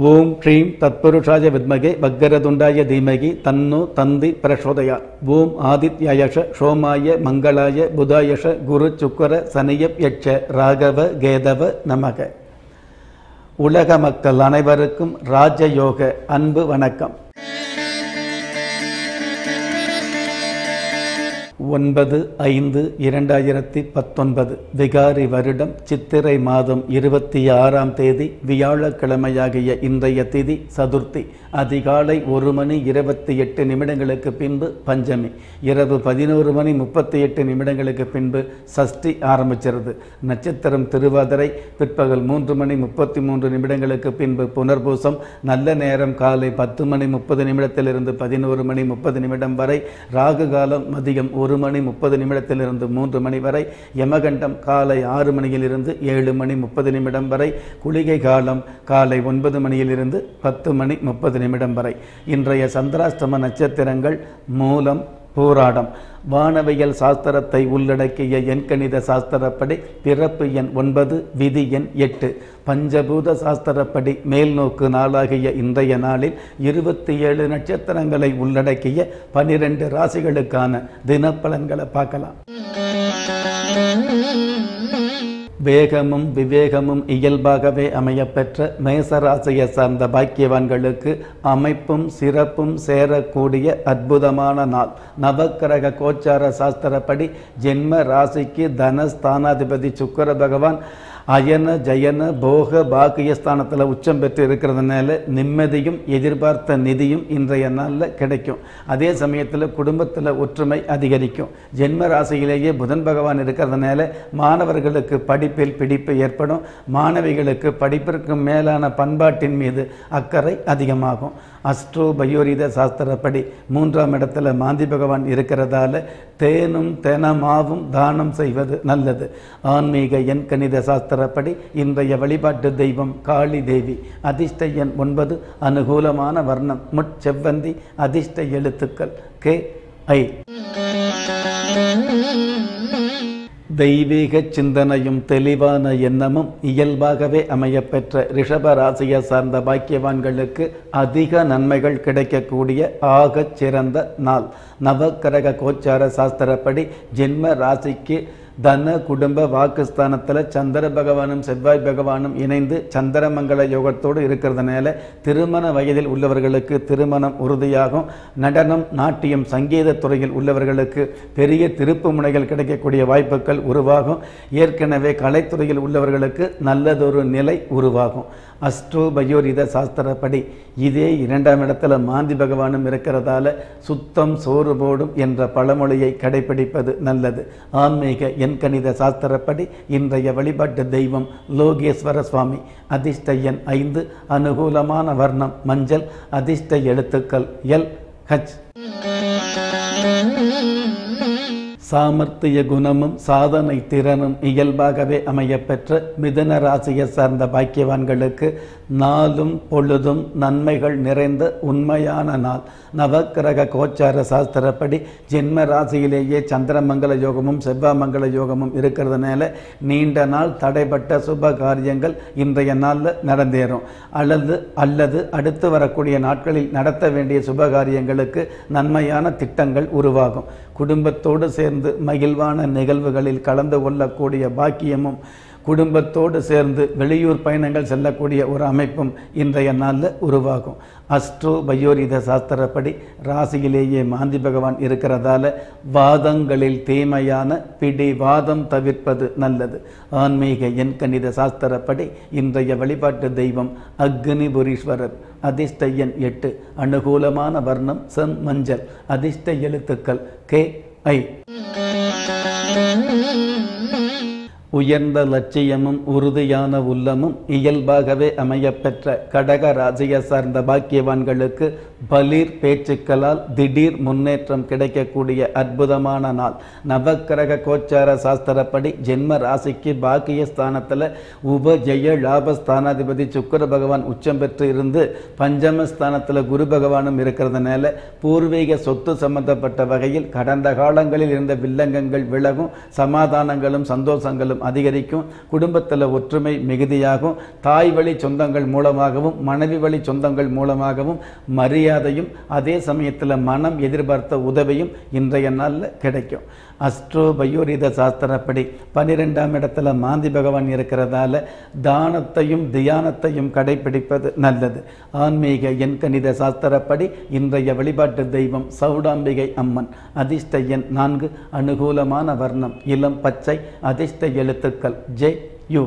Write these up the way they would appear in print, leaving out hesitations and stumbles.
ஓம் ஸ்ரீம் தத்புருஷாய வித்மகே வக்கரதுண்டாய தீமகி தன்னோ தந்தி பிரசோதயா. ஓம் ஆதித்யாயஷ சோமாய மங்களாய புதாயஷ குரு சுக்கர சனியப் யட்ச ராகவ கேதவ நமக. உலக மக்கள் அனைவருக்கும் ராஜயோக அன்பு வணக்கம். 9/5/2019 விகாரி வருடம் சித்திரை மாதம் 26ஆம் தேதி வியாழக்கிழமையாகிய இன்றைய திதி சதுர்த்தி. அதிகாலை 1:28 பின்பு பஞ்சமி. இரவு 11:38 பின்பு சஷ்டி ஆரம்பிச்சிருது. நட்சத்திரம் திருவாதிரை. பிற்பகல் 3:33 பின்பு புனர்பூசம். நல்ல நேரம் காலை 10:30 11:30 வரை. ராகு காலம் மதியம் 1:30 3 வரை. யமகண்டம் காலை 6 மணியிலிருந்து 7:30 வரை. குளிகை காலம் காலை 9 10:30 வரை. இன்றைய சந்திராஷ்டம நட்சத்திரங்கள் மூலம், பூராடம். வானவியல் சாஸ்திரத்தை உள்ளடக்கிய எண்கணித சாஸ்திரப்படி பிறப்பு எண் 9, விதி எண் 8. பஞ்சபூத சாஸ்திரப்படி மேல்நோக்கு நாளாகிய இன்றைய நாளில் 27 நட்சத்திரங்களை உள்ளடக்கிய 12 ராசிகளுக்கான தினப்பலன்களை பார்க்கலாம். வேகமும் விவேகமும் இயல்பாகவே அமையப்பெற்ற மேசராசியை சார்ந்த பாக்கியவான்களுக்கு அமைப்பும் சிறப்பும் சேரக்கூடிய அற்புதமான நாள். நவக்கிரக கோச்சார சாஸ்திரப்படி ஜென்ம ராசிக்கு தனஸ்தானாதிபதி சுக்கிர பகவான் அயன ஜயன போக பாக்கியஸ்தானத்தில் உச்சம் பெற்று இருக்கிறதுனால நிம்மதியும் எதிர்பார்த்த நிதியும் இன்றைய நாளில் கிடைக்கும். அதே சமயத்தில் குடும்பத்தில் ஒற்றுமை அதிகரிக்கும். ஜென்ம ராசியிலேயே புதன் பகவான் இருக்கிறதுனால மாணவர்களுக்கு படிப்பில் பிடிப்பு ஏற்படும். மாணவிகளுக்கு படிப்பிற்கு மேலான பண்பாட்டின் மீது அக்கறை அதிகமாகும். அஸ்ட்ரோ பயோரித சாஸ்திரப்படி 3ஆம் இடத்துல மாந்தி பகவான் இருக்கிறதால தேனும் தெனமாவும் தானம் செய்வது நல்லது. ஆன்மீக எண் கணித சாஸ்திரப்படி இன்றைய வழிபாட்டு தெய்வம் காளி தேவி. அதிர்ஷ்ட எண் 9. அனுகூலமான வர்ணம் முட்செவ்வந்தி. அதிர்ஷ்ட எழுத்துக்கள் KI. தெய்வீக சிந்தனையும் தெளிவான எண்ணமும் இயல்பாகவே அமையப்பெற்ற ரிஷப ராசியை சார்ந்த பாக்கியவான்களுக்கு அதிக நன்மைகள் கிடைக்கக்கூடிய ஆகச் சிறந்த நாள். நவக்கிரக கோச்சார சாஸ்திரப்படி ஜென்ம ராசிக்கு தன குடும்ப வாக்குஸ்தானத்தில் சந்திர பகவானும் செவ்வாய் பகவானும் இணைந்து சந்திரமங்கல யோகத்தோடு இருக்கிறதுனால திருமண வயதில் உள்ளவர்களுக்கு திருமணம் உறுதியாகும். நடனம், நாட்டியம், சங்கீத துறையில் உள்ளவர்களுக்கு பெரிய திருப்பு முனைகள் கிடைக்கக்கூடிய வாய்ப்புகள் உருவாகும். ஏற்கனவே கலைத்துறையில் உள்ளவர்களுக்கு நல்லதொரு நிலை உருவாகும். அஸ்ட்ரோ பயோரித சாஸ்திரப்படி இதே 2ஆம் இடத்துல மாந்தி பகவானும் இருக்கிறதால சுத்தம் சோறு போடும் என்ற பழமொழியை கடைபிடிப்பது நல்லது. ஆன்மீக எண்கணித சாஸ்திரப்படி இன்றைய வழிபாட்டு தெய்வம் லோகேஸ்வர சுவாமி. அதிர்ஷ்ட எண் 5. அனுகூலமான வர்ணம் மஞ்சள். அதிர்ஷ்ட எழுத்துக்கள் LH. சாமர்த்திய குணமும் சாதனை திறனும் இயல்பாகவே அமையப்பெற்ற மிதுன ராசியை சார்ந்த பாக்கியவான்களுக்கு நாளும் பொழுதும் நன்மைகள் நிறைந்த உண்மையான நாள். நவக்கிரக கோச்சார சாஸ்திரப்படி ஜென்ம ராசியிலேயே சந்திரமங்கல யோகமும் செவ்வாமங்கல யோகமும் இருக்கிறதுனால நீண்ட நாள் தடைப்பட்ட சுப காரியங்கள் இன்றைய நாளில் நடந்தேறும். அல்லது அடுத்து வரக்கூடிய நாட்களில் நடத்த வேண்டிய சுப காரியங்களுக்கு நன்மையான திட்டங்கள் உருவாகும். குடும்பத்தோடு சேர்ந்து மகிழ்வான நிகழ்வுகளில் கலந்து கொள்ளக்கூடிய பாக்கியமும் குடும்பத்தோடு சேர்ந்து வெளியூர் பயணங்கள் செல்லக்கூடிய ஒரு அமைப்பும் இன்றைய நாளில் உருவாகும். அஸ்ட்ரோ பயோரித சாஸ்திரப்படி ராசியிலேயே மாந்தி பகவான் இருக்கிறதால வாதங்களில் தீமையான பிடிவாதம் தவிர்ப்பது நல்லது. ஆன்மீக எண் கணித சாஸ்திரப்படி இன்றைய வழிபாட்டு தெய்வம் அக்னிபுரீஸ்வரர். அதிர்ஷ்ட எண் 8. அனுகூலமான வர்ணம் செம் மஞ்சள். அதிர்ஷ்ட எழுத்துக்கள் KI. உயர்ந்த லட்சியமும் உறுதியான உள்ளமும் இயல்பாகவே அமையப்பெற்ற கடக ராசியை சார்ந்த பாக்கியவான்களுக்கு பலீர் பேச்சுக்களால் திடீர் முன்னேற்றம் கிடைக்கக்கூடிய அற்புதமான நாள். நவக்கிரக கோச்சார சாஸ்திரப்படி ஜென்ம ராசிக்கு பாக்கியஸ்தானத்தில் உபஜெய லாபஸ்தானாதிபதி சுக்கிர பகவான் உச்சம் பெற்று இருந்து பஞ்சமஸ்தானத்தில் குரு பகவானும் இருக்கிறதுனால பூர்வீக சொத்து சம்பந்தப்பட்ட வகையில் கடந்த காலங்களில் இருந்த வில்லங்கங்கள் விலகும், சமாதானங்களும் சந்தோஷங்களும் அதிகரிக்கும், குடும்பத்தில் ஒற்றுமை மிகுதியாகும், தாய் வழி சொந்தங்கள் மூலமாகவும் மனைவி வழி சொந்தங்கள் மூலமாகவும் மரியாதையும் அதே சமயத்தில் மனம் எதிர்பார்த்த உதவியும் இன்றைய நாளில் கிடைக்கும். அஸ்ட்ரோ பயோரித சாஸ்திரப்படி 12ஆம் இடத்துல மாந்தி பகவான் இருக்கிறதால தானத்தையும் தியானத்தையும் கடைபிடிப்பது நல்லது. ஆன்மீக எண்கணித சாஸ்திரப்படி இன்றைய வழிபாட்டு தெய்வம் சௌடாம்பிகை அம்மன். அதிர்ஷ்ட எண் 4, அனுகூலமான வர்ணம் இளம் பச்சை, அதிர்ஷ்ட எழுத்துக்கள் JU.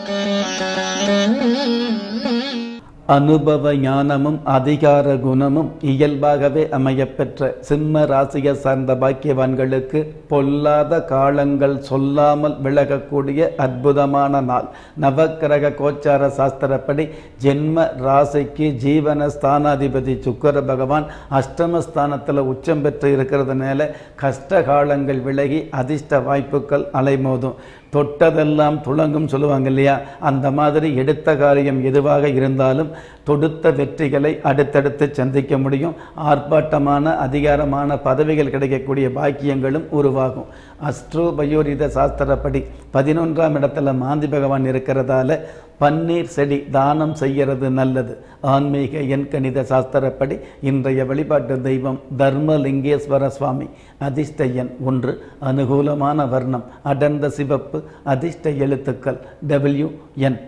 அனுபவ ஞானமும் அதிகார குணமும் இயல்பாகவே அமையப்பெற்ற சிம்ம ராசியை சார்ந்த பாக்கியவான்களுக்கு பொல்லாத காலங்கள் சொல்லாமல் விலகக்கூடிய அற்புதமான நாள். நவக்கிரக கோச்சார சாஸ்திரப்படி ஜென்ம ராசிக்கு ஜீவன ஸ்தானாதிபதி சுக்கிர பகவான் அஷ்டமஸ்தானத்தில் உச்சம் பெற்று இருக்கிறதுனால கஷ்ட காலங்கள் விலகி அதிர்ஷ்ட வாய்ப்புகள் அலைமோதும். தொட்டதெல்லாம் துளங்கும் சொல்லுவாங்க இல்லையா, அந்த மாதிரி எடுத்த காரியம் எதுவாக இருந்தாலும் தொடுத்த வெற்றிகளை அடுத்தடுத்து சந்திக்க முடியும். ஆர்ப்பாட்டமான அதிகாரமான பதவிகள் கிடைக்கக்கூடிய பாக்கியங்களும் உருவாகும். அஸ்ட்ரோ பயோரித சாஸ்திரப்படி 11ஆம் இடத்துல மாந்தி பகவான் இருக்கிறதால பன்னீர் செடி தானம் செய்கிறது நல்லது. ஆன்மீக எண்கணித சாஸ்திரப்படி இன்றைய வழிபாட்டு தெய்வம் தர்மலிங்கேஸ்வர சுவாமி. அதிர்ஷ்ட எண் 1, அனுகூலமான வர்ணம் அடர்ந்த சிவப்பு, அதிர்ஷ்ட எழுத்துக்கள் WN.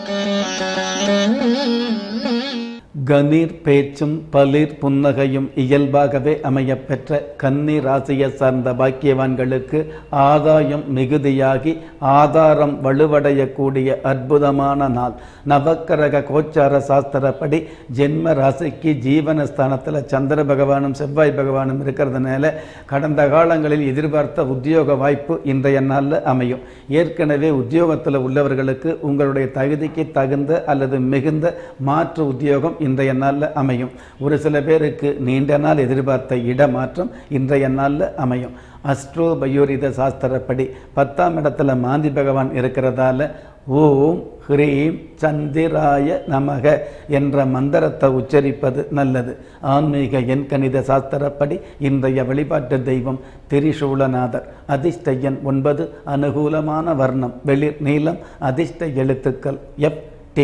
கணீர் பேச்சும் பளிர் புன்னகையும் இயல்பாகவே அமையப்பெற்ற கன்னி ராசியை சார்ந்த பாக்கியவான்களுக்கு ஆதாயம் மிகுதியாகி ஆதாரம் வலுவடையக்கூடிய அற்புதமான நாள். நவக்கிரக கோச்சார சாஸ்திரப்படி ஜென்ம ராசிக்கு ஜீவனஸ்தானத்தில் சந்திர பகவானும் செவ்வாய் பகவானும் இருக்கிறதுனால கடந்த காலங்களில் எதிர்பார்த்த உத்தியோக வாய்ப்பு இன்றைய நாளில் அமையும். ஏற்கனவே உத்தியோகத்தில் உள்ளவர்களுக்கு உங்களுடைய தகுதிக்கு தகுந்த அல்லது மிகுந்த மாற்று உத்தியோகம் இன்றைய நாளில் அமையும். ஒரு சில பேருக்கு நீண்ட நாள் எதிர்பார்த்த இடமாற்றம் இன்றைய நாளில் அமையும். அஸ்ட்ரோ பயோரித சாஸ்திரப்படி 10ஆம் இடத்துல மாந்தி பகவான் இருக்கிறதால ஓம் ஹ்ரீம் சந்திராய நமக என்ற மந்திரத்தை உச்சரிப்பது நல்லது. ஆன்மீக எண்கணித சாஸ்திரப்படி இன்றைய வழிபாட்டு தெய்வம் திரிசூலநாதர். அதிர்ஷ்ட எண் 9, அனுகூலமான வர்ணம் வெளிர் நீலம், அதிர்ஷ்ட எழுத்துக்கள் FT.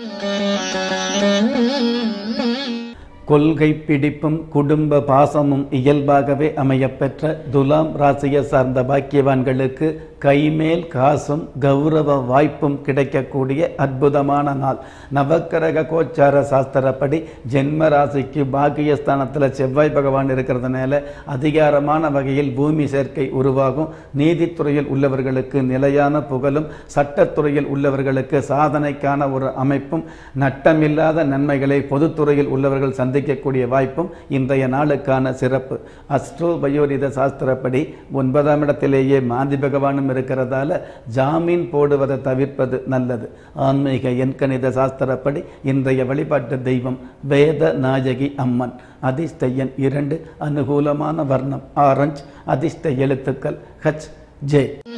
கொள்கை பிடிப்பும் குடும்ப பாசமும் இயல்பாகவே அமையப்பெற்ற துலாம் ராசியை சார்ந்த பாக்கியவான்களுக்கு கைமேல் காசும் கௌரவ வாய்ப்பும் கிடைக்கக்கூடிய அற்புதமான நாள். நவக்கிரக கோச்சார சாஸ்திரப்படி ஜென்ம ராசிக்கு பாக்கியஸ்தானத்தில் செவ்வாய் பகவான் இருக்கிறதுனால அதிகாரமான வகையில் பூமி சேர்க்கை உருவாகும். நீதித்துறையில் உள்ளவர்களுக்கு நிலையான புகழும், சட்டத்துறையில் உள்ளவர்களுக்கு சாதனைக்கான ஒரு அமைப்பும், நட்டமில்லாத நன்மைகளை பொதுத்துறையில் உள்ளவர்கள் சந்திக்கக்கூடிய வாய்ப்பும் இன்றைய நாளுக்கான சிறப்பு. அஸ்ட்ரோ பயோரித சாஸ்திரப்படி 9ஆம் இடத்திலேயே மாந்தி பகவானும் இருக்கிறதால ஜாமீன் போடுவதை தவிர்ப்பது நல்லது. ஆன்மீக எண்கணித சாஸ்திரப்படி இன்றைய வழிபாட்டு தெய்வம் வேத நாயகி அம்மன். அதிர்ஷ்ட எண் 2, அனுகூலமான வர்ணம் ஆரஞ்சு, அதிர்ஷ்ட எழுத்துக்கள் HJ.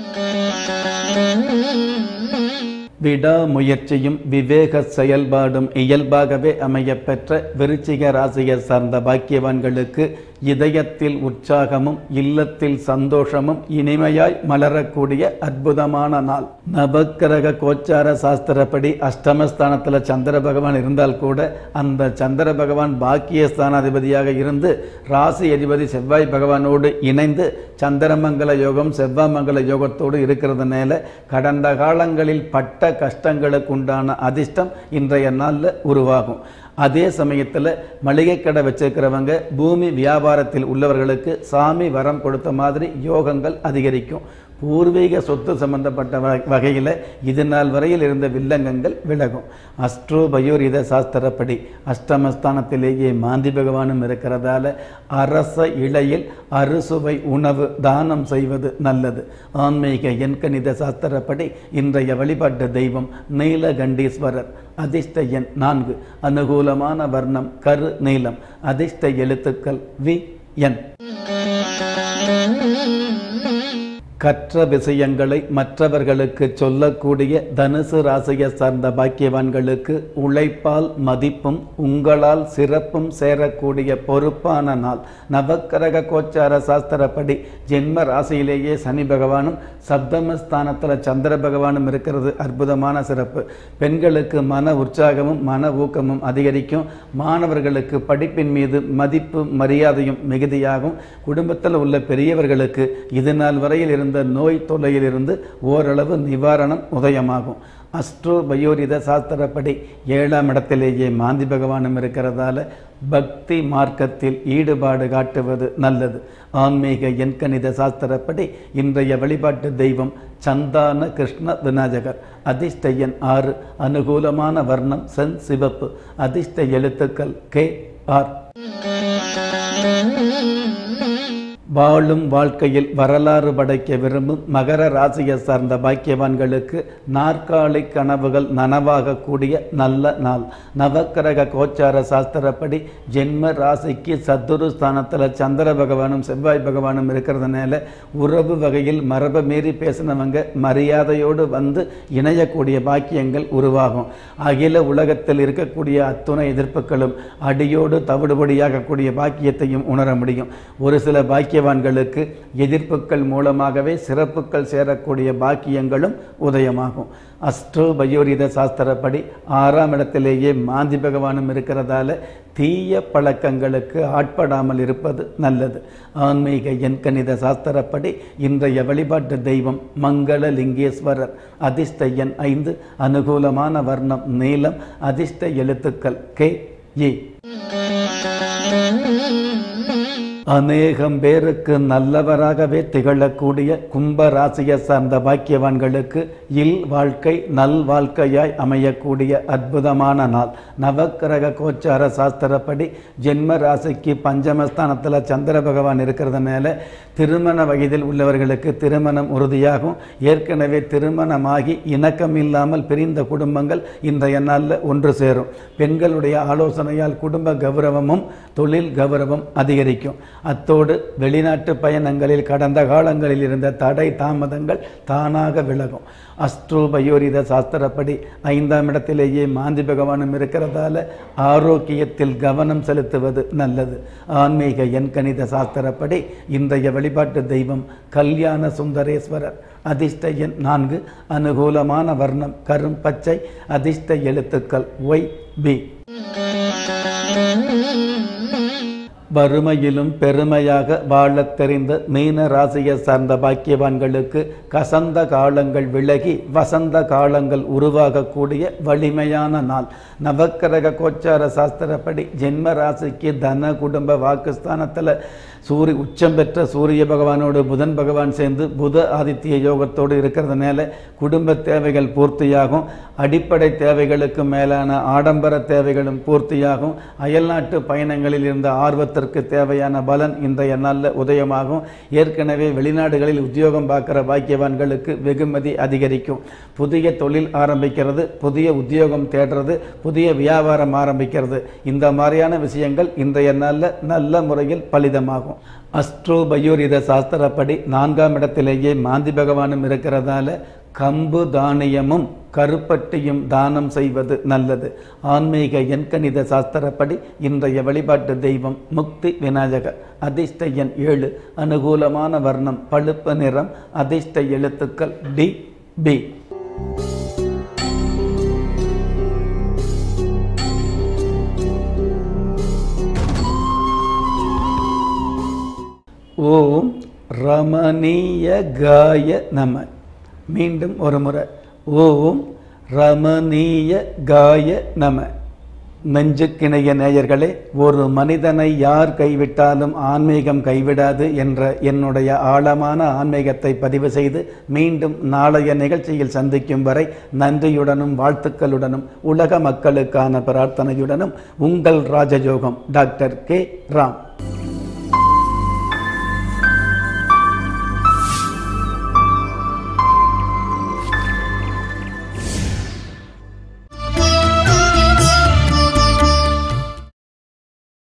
விடாமுயற்சியும் விவேக செயல்பாடும் இயல்பாகவே அமையப்பெற்ற விருச்சிக ராசியை சார்ந்த பாக்கியவான்களுக்கு இதயத்தில் உற்சாகமும் இல்லத்தில் சந்தோஷமும் இனிமையாய் மலரக்கூடிய அற்புதமான நாள். நவக்கிரக கோச்சார சாஸ்திரப்படி அஷ்டமஸ்தானத்தில் சந்திர பகவான் இருந்தால் கூட அந்த சந்திர பகவான் பாக்கியஸ்தானாதிபதியாக இருந்து ராசி அதிபதி செவ்வாய் பகவானோடு இணைந்து சந்திரமங்கல யோகம் செவ்வாமங்கல யோகத்தோடு இருக்கிறதுனால கடந்த காலங்களில் பட்ட கஷ்டங்களுக்கு உண்டான அதிர்ஷ்டம் இன்றைய நாளில் உருவாகும். அதே சமயத்தில் மளிகை கடை வச்சிருக்கிறவங்க பூமி வியாபாரத்தில் உள்ளவர்களுக்கு சாமி வரம் கொடுத்த மாதிரி யோகங்கள் அதிகரிக்கும். பூர்வீக சொத்து சம்பந்தப்பட்ட வகையில் இது நாள் வரையில் இருந்த வில்லங்கங்கள் விலகும். அஸ்ட்ரோ பயோரித சாஸ்திரப்படி அஷ்டமஸ்தானத்திலேயே மாந்தி பகவானும் இருக்கிறதால அரச இலையில் அறுசுவை உணவு தானம் செய்வது நல்லது. ஆன்மீக எண்கணித சாஸ்திரப்படி இன்றைய வழிபாட்டு தெய்வம் நீலகண்டீஸ்வரர். அதிர்ஷ்ட எண் 4, அனுகூலமான வர்ணம் கரு நீலம், அதிர்ஷ்ட எழுத்துக்கள் வி என். கற்ற விஷயங்களை மற்றவர்களுக்கு சொல்லக்கூடிய தனுசு ராசியை சார்ந்த பாக்கியவான்களுக்கு உழைப்பால் மதிப்பும் உங்களால் சிறப்பும் சேரக்கூடிய பொறுப்பான நாள். நவக்கிரக கோச்சார சாஸ்திரப்படி ஜென்ம ராசியிலேயே சனி பகவானும் சப்தமஸ்தானத்தில் சந்திர பகவானும் இருக்கிறது அற்புதமான சிறப்பு. பெண்களுக்கு மன உற்சாகமும் மன ஊக்கமும் அதிகரிக்கும். மாணவர்களுக்கு படிப்பின் மீது மதிப்பு மரியாதையும் மிகுதியாகும். குடும்பத்தில் உள்ள பெரியவர்களுக்கு இது நாள் வரையில் இருந்த நோய் தொல்லையிலிருந்து ஓரளவு நிவாரணம் உதயமாகும். அஸ்ட்ரோ பயோரித சாஸ்திரப்படி 7ஆம் இடத்திலேயே மாந்தி பகவானும் இருக்கிறதால பக்தி மார்க்கத்தில் ஈடுபாடு காட்டுவது நல்லது. ஆன்மீக எண்கணித சாஸ்திரப்படி இன்றைய வழிபாட்டு தெய்வம் சந்தான கிருஷ்ண விநாயகர். அதிர்ஷ்ட எண் 6, அனுகூலமான வர்ணம் சென் சிவப்பு, அதிர்ஷ்ட எழுத்துக்கள் கே ஆர். வாழும் வாழ்க்கையில் வரலாறு படைக்க விரும்பும் மகர ராசியை சார்ந்த பாக்கியவான்களுக்கு நாற்காலி கனவுகள் நனவாகக்கூடிய நல்ல நாள். நவக்கிரக கோச்சார சாஸ்திரப்படி ஜென்ம ராசிக்கு சத்துரு ஸ்தானத்தில் சந்திர பகவானும் செவ்வாய் பகவானும் இருக்கிறதுனால உறவு வகையில் மரபை மீறி பேசினவங்க மரியாதையோடு வந்து இணையக்கூடிய பாக்கியங்கள் உருவாகும். அகில உலகத்தில் இருக்கக்கூடிய அத்துணை எதிர்ப்புகளும் அடியோடு தவிடுபடியாகக்கூடிய பாக்கியத்தையும் உணர முடியும். ஒரு சில பாக்கியவான்களுக்கு எதிர்ப்புகள் மூலமாகவே சிறப்புகள் சேரக்கூடிய பாக்கியங்களும் உதயமாகும். அஸ்ட்ரோ பயோரித சாஸ்திரப்படி 6ஆம் இடத்திலேயே மாந்தி பகவானும் இருக்கிறதால தீய பழக்கங்களுக்கு ஆட்படாமல் இருப்பது நல்லது. ஆன்மீக எண்கணித சாஸ்திரப்படி இன்றைய வழிபாட்டு தெய்வம் மங்கள லிங்கேஸ்வரர். அதிர்ஷ்ட எண் 5, அனுகூலமான வர்ணம் நீலம், அதிர்ஷ்ட எழுத்துக்கள் கே ஏ. அநேகம் பேருக்கு நல்லவராகவே திகழக்கூடிய கும்ப ராசியை சார்ந்த பாக்கியவான்களுக்கு இல் வாழ்க்கை நல் வாழ்க்கையாய் அமையக்கூடிய அற்புதமான நாள். நவக்கிரக கோச்சார சாஸ்திரப்படி ஜென்ம ராசிக்கு பஞ்சமஸ்தானத்தில் சந்திர பகவான் இருக்கிறதுனால திருமண வயதில் உள்ளவர்களுக்கு திருமணம் உறுதியாகும். ஏற்கனவே திருமணமாகி இணக்கம் இல்லாமல் பிரிந்த குடும்பங்கள் இன்றைய நாளில் ஒன்று சேரும். பெண்களுடைய ஆலோசனையால் குடும்ப கௌரவமும் தொழில் கௌரவம் அதிகரிக்கும். அத்தோடு வெளிநாட்டு பயணங்களில் கடந்த காலங்களில் இருந்த தடை தாமதங்கள் தானாக விலகும். அஸ்ட்ரோ பயோரித சாஸ்திரப்படி 5ஆம் இடத்திலேயே மாந்தி பகவானும் இருக்கிறதால ஆரோக்கியத்தில் கவனம் செலுத்துவது நல்லது. ஆன்மீக எண்கணித சாஸ்திரப்படி இன்றைய வழிபாட்டு தெய்வம் கல்யாண சுந்தரேஸ்வரர். அதிர்ஷ்ட எண் 4, அனுகூலமான வர்ணம் கரும் பச்சை, அதிர்ஷ்ட எழுத்துக்கள் ஒய் பி. வறுமையிலும் பெருமையாக வாழத் தெரிந்த மீன ராசியை சார்ந்த பாக்கியவான்களுக்கு கசந்த காலங்கள் விலகி வசந்த காலங்கள் உருவாகக்கூடிய வலிமையான நாள். நவக்கிரக கோச்சார சாஸ்திரப்படி ஜென்ம ராசிக்கு தன குடும்ப வாக்குஸ்தானத்தில் உச்சம் பெற்ற சூரிய பகவானோடு புதன் பகவான் சேர்ந்து புத ஆதித்ய யோகத்தோடு இருக்கிறதுனால குடும்ப தேவைகள் பூர்த்தியாகும். அடிப்படை தேவைகளுக்கு மேலான ஆடம்பர தேவைகளும் பூர்த்தியாகும். அயல்நாட்டு பயணங்களில் இருந்த ஆர்வத்திற்கு தேவையான பலன் இன்றைய நாளில் உதயமாகும். ஏற்கனவே வெளிநாடுகளில் உத்தியோகம் பார்க்குற பாக்கியவான்களுக்கு வெகுமதி அதிகரிக்கும். புதிய தொழில் ஆரம்பிக்கிறது, புதிய உத்தியோகம் தேடுறது, புதிய வியாபாரம் ஆரம்பிக்கிறது, இந்த மாதிரியான விஷயங்கள் இன்றைய நாளில் நல்ல முறையில் பலிதமாகும். அஸ்ட்ரோ பயோரித சாஸ்திரப்படி 4ஆம் இடத்திலேயே மாந்தி பகவானும் இருக்கிறதால கம்பு தானியமும் கருப்பட்டியும் தானம் செய்வது நல்லது. ஆன்மீக எண்கணித சாஸ்திரப்படி இன்றைய வழிபாட்டு தெய்வம் முக்தி விநாயகர். அதிர்ஷ்ட எண் 7, அனுகூலமான வர்ணம் பழுப்பு நிறம், அதிர்ஷ்ட எழுத்துக்கள் டி பி. ஓம் ரமணீய காய நம. மீண்டும் ஒரு முறை ஓம் ரமணீய காய நம. நெஞ்சுக்கிணைய நேயர்களே, ஒரு மனிதனை யார் கைவிட்டாலும் ஆன்மீகம் கைவிடாது என்ற என்னுடைய ஆழமான ஆன்மீகத்தை பதிவு செய்து மீண்டும் நாளைய நிகழ்ச்சியில் சந்திக்கும் வரை நன்றியுடனும் வாழ்த்துக்களுடனும் உலக மக்களுக்கான பிரார்த்தனையுடனும் உங்கள் ராஜயோகம் டாக்டர் கே ராம்.